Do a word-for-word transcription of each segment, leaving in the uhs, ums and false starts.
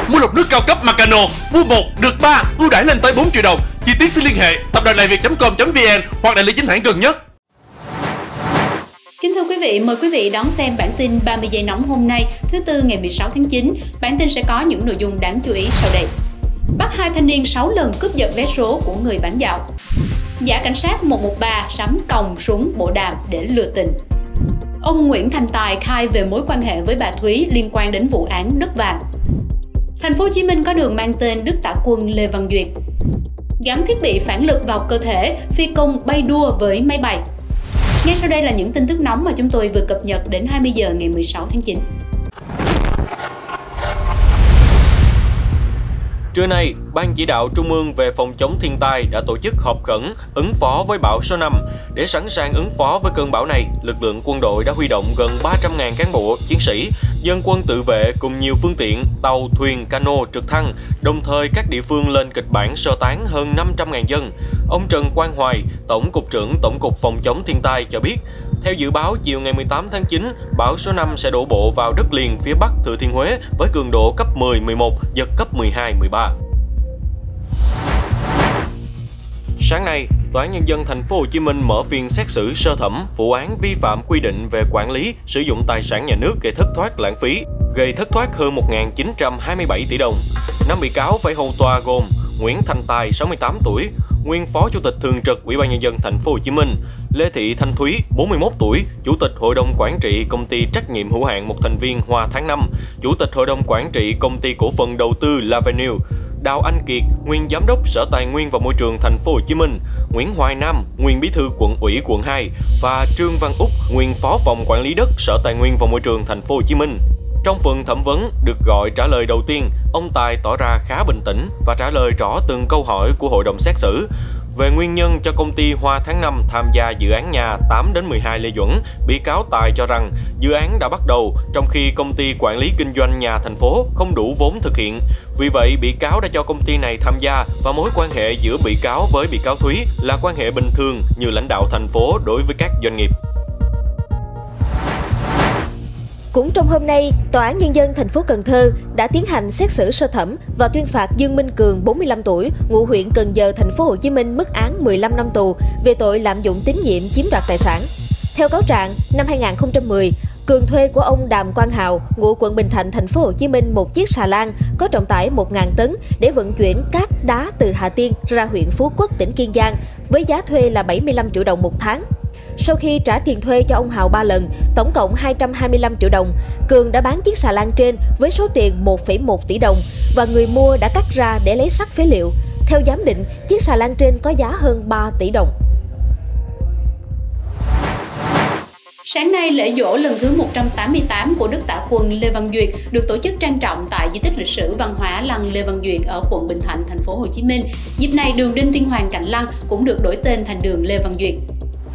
Mua lọc nước cao cấp Macano, mua một được ba, ưu đãi lên tới bốn triệu đồng. Chi tiết xin liên hệ tập đoàn đại việt chấm com chấm vn hoặc đại lý chính hãng gần nhất. Kính thưa quý vị, mời quý vị đón xem bản tin ba mươi giây nóng hôm nay, thứ Tư ngày mười sáu tháng chín. Bản tin sẽ có những nội dung đáng chú ý sau đây. Bắt hai thanh niên sáu lần cướp giật vé số của người bán dạo. Giả cảnh sát một một ba sắm còng, súng, bộ đàm để lừa tình. Ông Nguyễn Thành Tài khai về mối quan hệ với bà Thúy liên quan đến vụ án đất vàng. Thành phố Hồ Chí Minh có đường mang tên Đức Tả Quân Lê Văn Duyệt. Gắn thiết bị phản lực vào cơ thể, phi công bay đua với máy bay. Ngay sau đây là những tin tức nóng mà chúng tôi vừa cập nhật đến hai mươi giờ ngày mười sáu tháng chín. Trưa nay, Ban Chỉ đạo Trung ương về phòng chống thiên tai đã tổ chức họp khẩn ứng phó với bão số năm. Để sẵn sàng ứng phó với cơn bão này, lực lượng quân đội đã huy động gần ba trăm nghìn cán bộ, chiến sĩ, dân quân tự vệ cùng nhiều phương tiện, tàu, thuyền, cano, trực thăng, đồng thời các địa phương lên kịch bản sơ tán hơn năm trăm nghìn dân. Ông Trần Quang Hoài, Tổng cục trưởng Tổng cục Phòng chống thiên tai cho biết, theo dự báo, chiều ngày mười tám tháng chín, bão số năm sẽ đổ bộ vào đất liền phía Bắc Thừa Thiên Huế với cường độ cấp mười, mười một, giật cấp mười hai, mười ba. Sáng nay, Tòa án Nhân dân Thành phố Hồ Chí Minh mở phiên xét xử sơ thẩm vụ án vi phạm quy định về quản lý, sử dụng tài sản nhà nước gây thất thoát lãng phí, gây thất thoát hơn một nghìn chín trăm hai mươi bảy tỷ đồng. Năm bị cáo phải hầu tòa gồm Nguyễn Thành Tài, sáu mươi tám tuổi, nguyên Phó Chủ tịch Thường trực Ủy ban Nhân dân Thành phố Hồ Chí Minh; Lê Thị Thanh Thúy, bốn mươi mốt tuổi, Chủ tịch Hội đồng Quản trị Công ty Trách nhiệm hữu hạn một thành viên Hoa Tháng năm, Chủ tịch Hội đồng Quản trị Công ty Cổ phần Đầu tư Lavenue; Đào Anh Kiệt, nguyên Giám đốc Sở Tài nguyên và Môi trường Thành phố Hồ Chí Minh; Nguyễn Hoài Nam, nguyên Bí thư Quận ủy Quận hai và Trương Văn Úc, nguyên Phó phòng Quản lý đất Sở Tài nguyên và Môi trường Thành phố Hồ Chí Minh. Trong phần thẩm vấn được gọi trả lời đầu tiên, ông Tài tỏ ra khá bình tĩnh và trả lời rõ từng câu hỏi của hội đồng xét xử. Về nguyên nhân cho công ty Hoa Tháng năm tham gia dự án nhà tám đến mười hai Lê Duẩn, bị cáo Tài cho rằng dự án đã bắt đầu trong khi công ty quản lý kinh doanh nhà thành phố không đủ vốn thực hiện. Vì vậy, bị cáo đã cho công ty này tham gia và mối quan hệ giữa bị cáo với bị cáo Thúy là quan hệ bình thường như lãnh đạo thành phố đối với các doanh nghiệp. Cũng trong hôm nay, Tòa án Nhân dân thành phố Cần Thơ đã tiến hành xét xử sơ thẩm và tuyên phạt Dương Minh Cường, bốn mươi lăm tuổi, ngụ huyện Cần Giờ, Thành phố Hồ Chí Minh mức án mười lăm năm tù về tội lạm dụng tín nhiệm chiếm đoạt tài sản. Theo cáo trạng, năm hai nghìn không trăm mười, Cường thuê của ông Đàm Quang Hào, ngụ quận Bình Thạnh, Thành phố Hồ Chí Minh một chiếc xà lan có trọng tải một nghìn tấn để vận chuyển cát đá từ Hà Tiên ra huyện Phú Quốc, tỉnh Kiên Giang với giá thuê là bảy mươi lăm triệu đồng một tháng. Sau khi trả tiền thuê cho ông Hào ba lần, tổng cộng hai trăm hai mươi lăm triệu đồng, Cường đã bán chiếc xà lan trên với số tiền một phẩy một tỷ đồng và người mua đã cắt ra để lấy sắt phế liệu. Theo giám định, chiếc xà lan trên có giá hơn ba tỷ đồng. Sáng nay, lễ giỗ lần thứ một trăm tám mươi tám của Đức Tả Quân Lê Văn Duyệt được tổ chức trang trọng tại di tích lịch sử văn hóa lăng Lê Văn Duyệt ở quận Bình Thạnh, Thành phố Hồ Chí Minh. Dịp này, đường Đinh Tiên Hoàng cạnh lăng cũng được đổi tên thành đường Lê Văn Duyệt.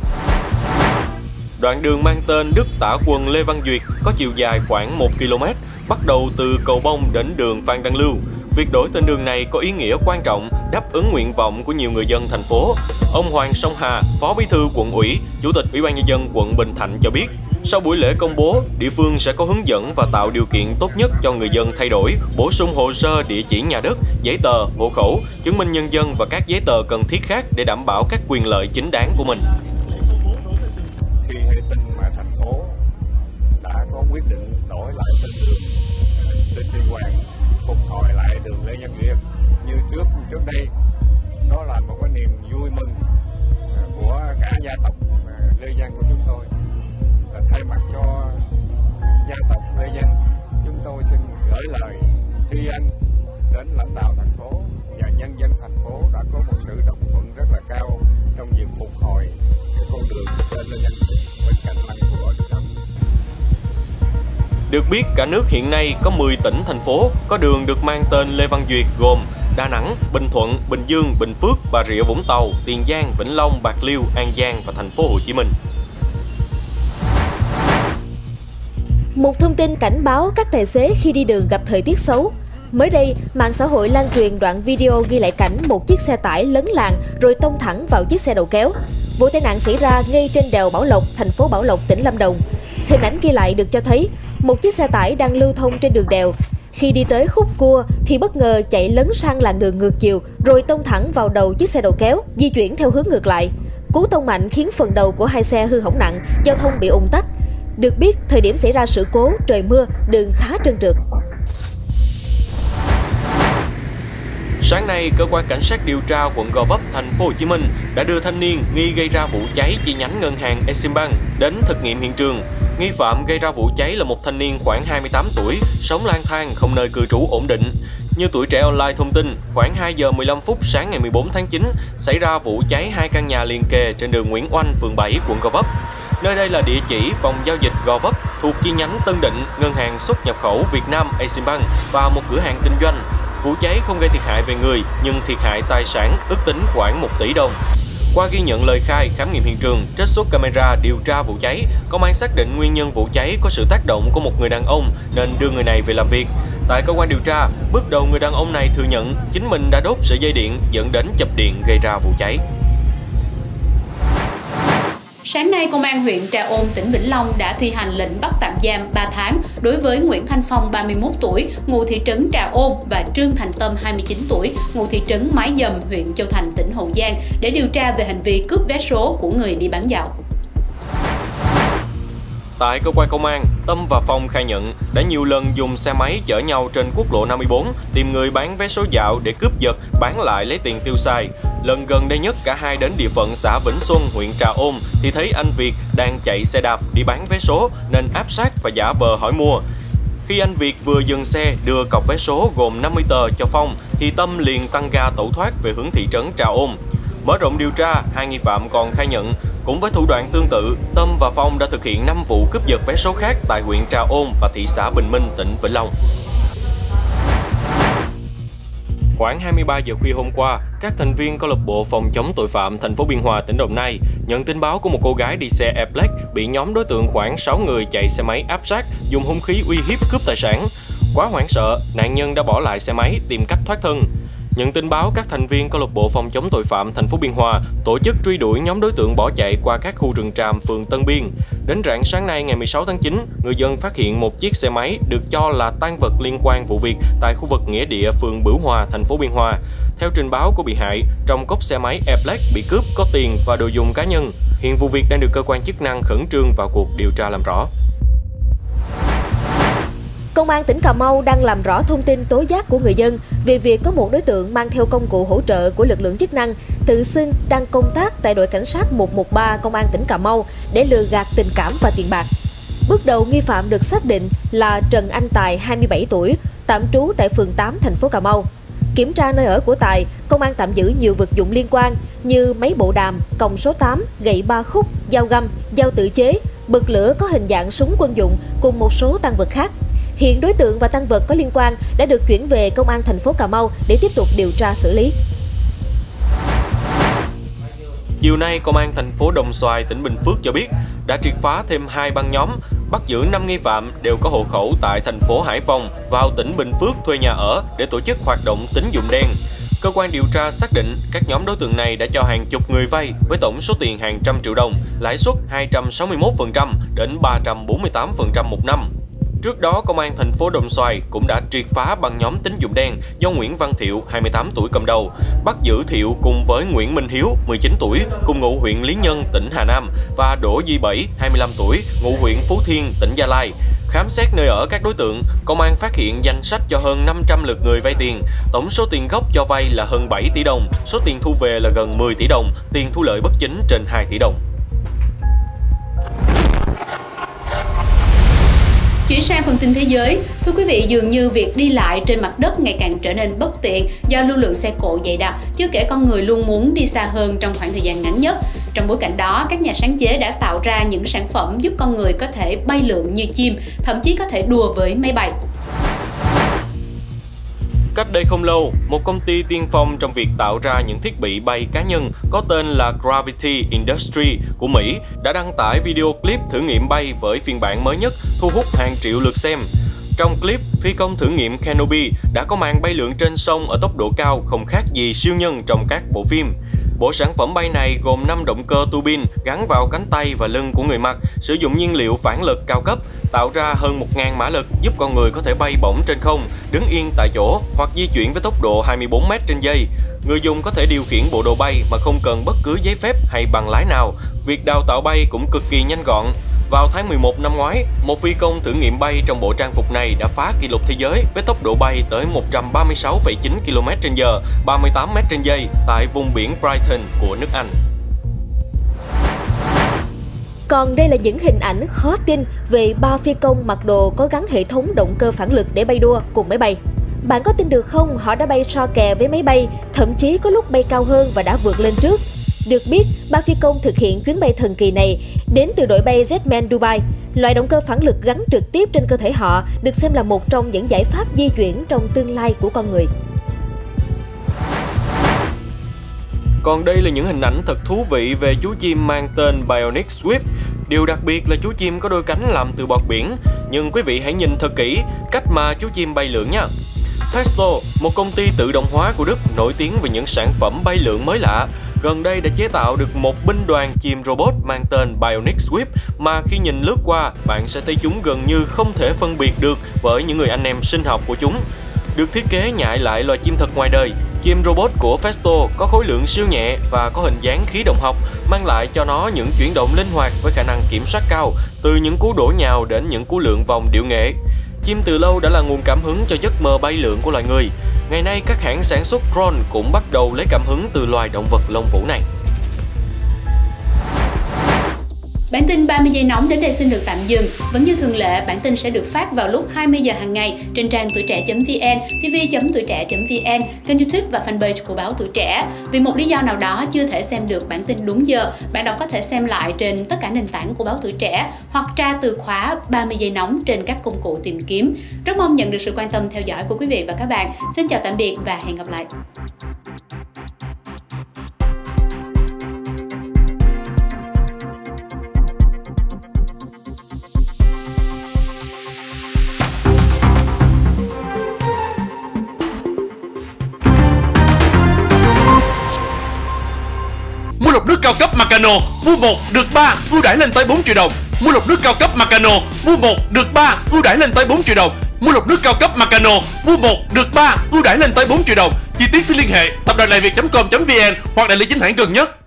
Đoạn đường mang tên Đức Tả Quân Lê Văn Duyệt có chiều dài khoảng một ki lô mét, bắt đầu từ cầu Bông đến đường Phan Đăng Lưu. Việc đổi tên đường này có ý nghĩa quan trọng, đáp ứng nguyện vọng của nhiều người dân thành phố. Ông Hoàng Song Hà, Phó Bí thư Quận ủy, Chủ tịch Ủy ban Nhân dân quận Bình Thạnh cho biết, sau buổi lễ công bố, địa phương sẽ có hướng dẫn và tạo điều kiện tốt nhất cho người dân thay đổi, bổ sung hồ sơ địa chỉ nhà đất, giấy tờ, hộ khẩu, chứng minh nhân dân và các giấy tờ cần thiết khác để đảm bảo các quyền lợi chính đáng của mình. Khi hệ tinh mà thành phố đã có quyết định đổi lại tên đường Đinh Tiên Hoàng, phục hồi lại đường Lê Văn Duyệt như trước trước đây, đó là một cái niềm vui mừng của cả gia tộc Lê Văn của chúng tôi. Và thay mặt cho gia tộc Lê Văn, chúng tôi xin gửi lời tri ân đến lãnh đạo thành phố và nhân dân thành phố đã có một sự đồng thuận rất là cao trong việc phục hồi cái con đường trên Lê Văn bên cạnh lăng của Võ Đăng Tín. Được biết, cả nước hiện nay có mười tỉnh, thành phố có đường được mang tên Lê Văn Duyệt gồm Đà Nẵng, Bình Thuận, Bình Dương, Bình Phước, Bà Rịa Vũng Tàu, Tiền Giang, Vĩnh Long, Bạc Liêu, An Giang và Thành phố Hồ Chí Minh. Một thông tin cảnh báo các tài xế khi đi đường gặp thời tiết xấu. Mới đây, mạng xã hội lan truyền đoạn video ghi lại cảnh một chiếc xe tải lấn làn rồi tông thẳng vào chiếc xe đầu kéo. Vụ tai nạn xảy ra ngay trên đèo Bảo Lộc, thành phố Bảo Lộc, tỉnh Lâm Đồng. Hình ảnh ghi lại được cho thấy một chiếc xe tải đang lưu thông trên đường đèo. Khi đi tới khúc cua thì bất ngờ chạy lấn sang làn đường ngược chiều rồi tông thẳng vào đầu chiếc xe đầu kéo di chuyển theo hướng ngược lại. Cú tông mạnh khiến phần đầu của hai xe hư hỏng nặng, giao thông bị ùn tắc. Được biết, thời điểm xảy ra sự cố, trời mưa, đường khá trơn trượt. Sáng nay, cơ quan cảnh sát điều tra quận Gò Vấp, thành phố Hồ Chí Minh đã đưa thanh niên nghi gây ra vụ cháy chi nhánh ngân hàng Eximbank đến thực nghiệm hiện trường. Nghi phạm gây ra vụ cháy là một thanh niên khoảng hai mươi tám tuổi, sống lang thang, không nơi cư trú ổn định. Như Tuổi Trẻ Online thông tin, khoảng hai giờ mười lăm phút sáng ngày mười bốn tháng chín xảy ra vụ cháy hai căn nhà liền kề trên đường Nguyễn Oanh, phường bảy, quận Gò Vấp. Nơi đây là địa chỉ phòng giao dịch Gò Vấp thuộc chi nhánh Tân Định, ngân hàng xuất nhập khẩu Việt Nam Eximbank và một cửa hàng kinh doanh. Vụ cháy không gây thiệt hại về người nhưng thiệt hại tài sản ước tính khoảng một tỷ đồng. Qua ghi nhận lời khai, khám nghiệm hiện trường, trích xuất camera điều tra vụ cháy, công an xác định nguyên nhân vụ cháy có sự tác động của một người đàn ông nên đưa người này về làm việc. Tại cơ quan điều tra, bước đầu người đàn ông này thừa nhận chính mình đã đốt sợi dây điện dẫn đến chập điện gây ra vụ cháy. Sáng nay, Công an huyện Trà Ôn, tỉnh Vĩnh Long đã thi hành lệnh bắt tạm giam ba tháng đối với Nguyễn Thanh Phong, ba mươi mốt tuổi, ngụ thị trấn Trà Ôn và Trương Thành Tâm, hai mươi chín tuổi, ngụ thị trấn Mái Dầm, huyện Châu Thành, tỉnh Hậu Giang để điều tra về hành vi cướp vé số của người đi bán dạo. Tại cơ quan công an, Tâm và Phong khai nhận đã nhiều lần dùng xe máy chở nhau trên quốc lộ năm mươi bốn tìm người bán vé số dạo để cướp giật, bán lại lấy tiền tiêu xài. Lần gần đây nhất cả hai đến địa phận xã Vĩnh Xuân, huyện Trà Ôn thì thấy anh Việt đang chạy xe đạp đi bán vé số nên áp sát và giả vờ hỏi mua. Khi anh Việt vừa dừng xe đưa cọc vé số gồm năm mươi tờ cho Phong thì Tâm liền tăng ga tẩu thoát về hướng thị trấn Trà Ôn. Mở rộng điều tra, hai nghi phạm còn khai nhận cũng với thủ đoạn tương tự, Tâm và Phong đã thực hiện năm vụ cướp giật vé số khác tại huyện Trà Ôn và thị xã Bình Minh, tỉnh Vĩnh Long. Khoảng hai mươi ba giờ khuya hôm qua, các thành viên câu lạc bộ phòng chống tội phạm thành phố Biên Hòa, tỉnh Đồng Nai nhận tin báo của một cô gái đi xe Airblade bị nhóm đối tượng khoảng sáu người chạy xe máy áp sát, dùng hung khí uy hiếp cướp tài sản. Quá hoảng sợ, nạn nhân đã bỏ lại xe máy tìm cách thoát thân. Nhận tin báo, các thành viên câu lạc bộ phòng chống tội phạm thành phố Biên Hòa tổ chức truy đuổi nhóm đối tượng bỏ chạy qua các khu rừng tràm phường Tân Biên. Đến rạng sáng nay ngày mười sáu tháng chín, người dân phát hiện một chiếc xe máy được cho là tang vật liên quan vụ việc tại khu vực nghĩa địa phường Bửu Hòa, thành phố Biên Hòa. Theo trình báo của bị hại, trong cốp xe máy Airblade bị cướp có tiền và đồ dùng cá nhân. Hiện vụ việc đang được cơ quan chức năng khẩn trương vào cuộc điều tra làm rõ. Công an tỉnh Cà Mau đang làm rõ thông tin tố giác của người dân về việc có một đối tượng mang theo công cụ hỗ trợ của lực lượng chức năng tự xưng đang công tác tại đội cảnh sát một một ba Công an tỉnh Cà Mau để lừa gạt tình cảm và tiền bạc. Bước đầu nghi phạm được xác định là Trần Anh Tài, hai mươi bảy tuổi, tạm trú tại phường tám thành phố Cà Mau. Kiểm tra nơi ở của Tài, công an tạm giữ nhiều vật dụng liên quan như máy bộ đàm, còng số tám, gậy ba khúc, dao găm, dao tự chế, bật lửa có hình dạng súng quân dụng cùng một số tang vật khác. Hiện đối tượng và tang vật có liên quan đã được chuyển về Công an thành phố Cà Mau để tiếp tục điều tra xử lý. Chiều nay, Công an thành phố Đồng Xoài, tỉnh Bình Phước cho biết đã triệt phá thêm hai băng nhóm, bắt giữ năm nghi phạm đều có hộ khẩu tại thành phố Hải Phòng vào tỉnh Bình Phước thuê nhà ở để tổ chức hoạt động tín dụng đen. Cơ quan điều tra xác định các nhóm đối tượng này đã cho hàng chục người vay với tổng số tiền hàng trăm triệu đồng, lãi suất hai trăm sáu mươi mốt phần trăm đến ba trăm bốn mươi tám phần trăm một năm. Trước đó, Công an thành phố Đồng Xoài cũng đã triệt phá băng nhóm tín dụng đen do Nguyễn Văn Thiệu, hai mươi tám tuổi cầm đầu, bắt giữ Thiệu cùng với Nguyễn Minh Hiếu, mười chín tuổi, cùng ngụ huyện Lý Nhân, tỉnh Hà Nam và Đỗ Duy Bảy, hai mươi lăm tuổi, ngụ huyện Phú Thiên, tỉnh Gia Lai. Khám xét nơi ở các đối tượng, công an phát hiện danh sách cho hơn năm trăm lượt người vay tiền. Tổng số tiền gốc cho vay là hơn bảy tỷ đồng, số tiền thu về là gần mười tỷ đồng, tiền thu lợi bất chính trên hai tỷ đồng. Chuyển sang phần tin thế giới, thưa quý vị, dường như việc đi lại trên mặt đất ngày càng trở nên bất tiện do lưu lượng xe cộ dày đặc, chưa kể con người luôn muốn đi xa hơn trong khoảng thời gian ngắn nhất. Trong bối cảnh đó, các nhà sáng chế đã tạo ra những sản phẩm giúp con người có thể bay lượn như chim, thậm chí có thể đùa với máy bay. Cách đây không lâu, một công ty tiên phong trong việc tạo ra những thiết bị bay cá nhân có tên là Gravity Industry của Mỹ đã đăng tải video clip thử nghiệm bay với phiên bản mới nhất, thu hút hàng triệu lượt xem. Trong clip, phi công thử nghiệm Kenobi đã có màn bay lượn trên sông ở tốc độ cao không khác gì siêu nhân trong các bộ phim. Bộ sản phẩm bay này gồm năm động cơ tua bin gắn vào cánh tay và lưng của người mặc, sử dụng nhiên liệu phản lực cao cấp, tạo ra hơn một nghìn mã lực, giúp con người có thể bay bổng trên không, đứng yên tại chỗ hoặc di chuyển với tốc độ hai mươi bốn mét trên giây. Người dùng có thể điều khiển bộ đồ bay mà không cần bất cứ giấy phép hay bằng lái nào. Việc đào tạo bay cũng cực kỳ nhanh gọn. Vào tháng mười một năm ngoái, một phi công thử nghiệm bay trong bộ trang phục này đã phá kỷ lục thế giới với tốc độ bay tới một trăm ba mươi sáu phẩy chín ki lô mét trên giờ, ba mươi tám mét trên giây tại vùng biển Brighton của nước Anh. Còn đây là những hình ảnh khó tin về ba phi công mặc đồ có gắn hệ thống động cơ phản lực để bay đua cùng máy bay. Bạn có tin được không, họ đã bay so kè với máy bay, thậm chí có lúc bay cao hơn và đã vượt lên trước. Được biết, ba phi công thực hiện chuyến bay thần kỳ này đến từ đội bay Jetman Dubai. Loại động cơ phản lực gắn trực tiếp trên cơ thể họ được xem là một trong những giải pháp di chuyển trong tương lai của con người. Còn đây là những hình ảnh thật thú vị về chú chim mang tên Bionic Swift. Điều đặc biệt là chú chim có đôi cánh làm từ bọt biển, nhưng quý vị hãy nhìn thật kỹ cách mà chú chim bay lượn nha. Festo, một công ty tự động hóa của Đức nổi tiếng về những sản phẩm bay lượn mới lạ, gần đây đã chế tạo được một binh đoàn chim robot mang tên Bionic Swift mà khi nhìn lướt qua, bạn sẽ thấy chúng gần như không thể phân biệt được với những người anh em sinh học của chúng. Được thiết kế nhại lại loài chim thật ngoài đời, chim robot của Festo có khối lượng siêu nhẹ và có hình dáng khí động học, mang lại cho nó những chuyển động linh hoạt với khả năng kiểm soát cao, từ những cú đổ nhào đến những cú lượn vòng điệu nghệ. Chim từ lâu đã là nguồn cảm hứng cho giấc mơ bay lượn của loài người. Ngày nay, các hãng sản xuất drone cũng bắt đầu lấy cảm hứng từ loài động vật lông vũ này. Bản tin ba mươi giây nóng đến đây xin được tạm dừng. Vẫn như thường lệ, bản tin sẽ được phát vào lúc hai mươi giờ hàng ngày trên trang tuổi trẻ chấm vn, tv chấm tuổi trẻ chấm vn, kênh YouTube và fanpage của báo Tuổi Trẻ. Vì một lý do nào đó chưa thể xem được bản tin đúng giờ, bạn đọc có thể xem lại trên tất cả nền tảng của báo Tuổi Trẻ hoặc tra từ khóa ba mươi giây nóng trên các công cụ tìm kiếm. Rất mong nhận được sự quan tâm theo dõi của quý vị và các bạn. Xin chào tạm biệt và hẹn gặp lại. Mua lọc nước cao cấp Macano, mua một được ba, ưu đãi lên tới bốn triệu đồng. Mua lọc nước cao cấp Macano, mua một được ba, ưu đãi lên tới bốn triệu đồng. Mua lọc nước cao cấp Macano, mua một được ba, ưu đãi lên tới bốn triệu đồng. Chi tiết xin liên hệ tập đoàn đại việt chấm com chấm vn hoặc đại lý chính hãng gần nhất.